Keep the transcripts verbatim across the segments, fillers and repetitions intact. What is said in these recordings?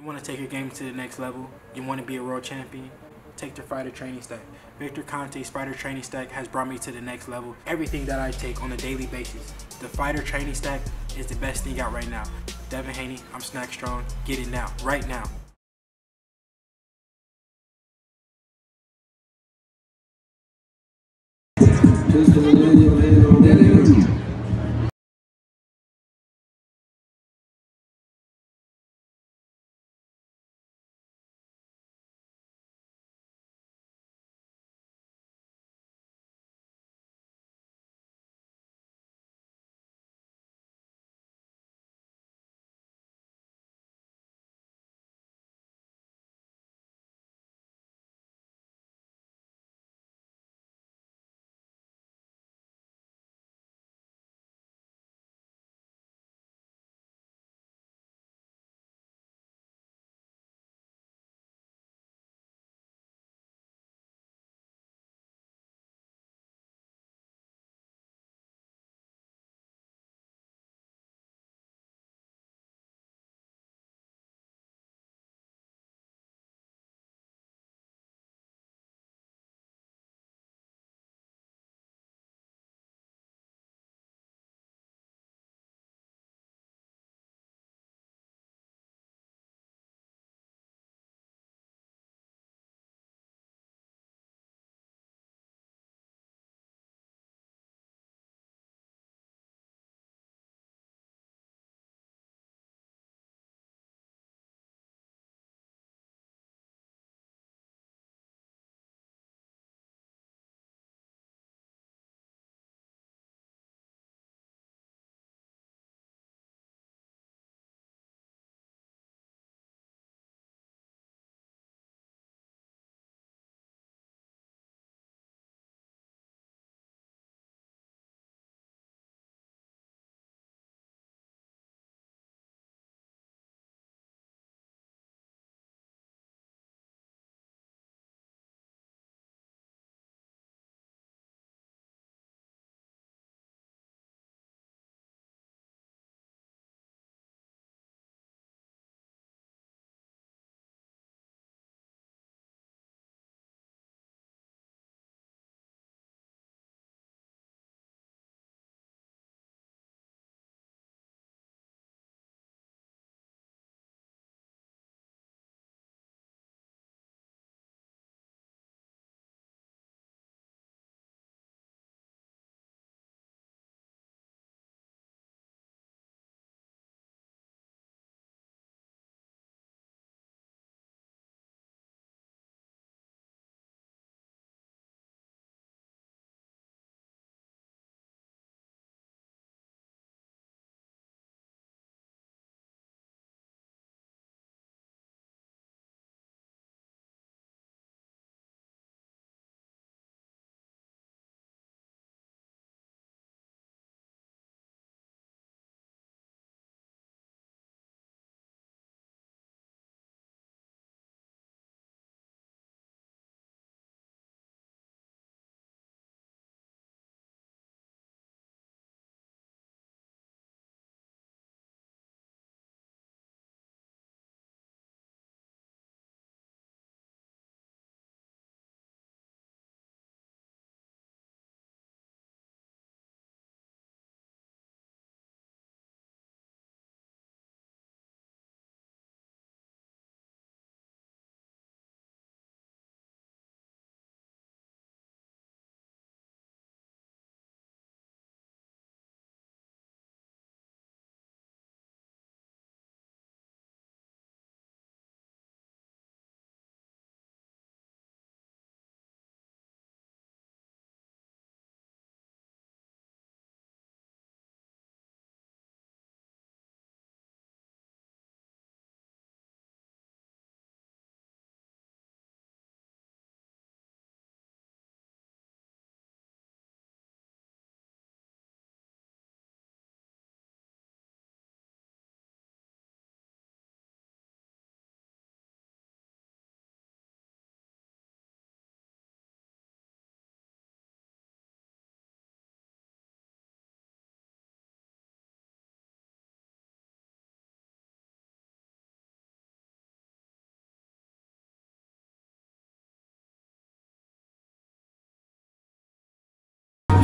want to take your game to the next level, you want to be a world champion, take the Fighter Training Stack. Victor Conte's Fighter Training Stack has brought me to the next level. Everything that I take on a daily basis, the Fighter Training Stack is the best thing out right now. Devin Haney, I'm Snack Strong. Get it now, right now.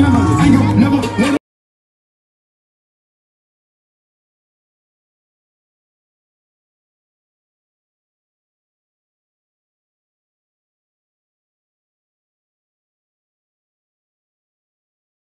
never, never, never, never.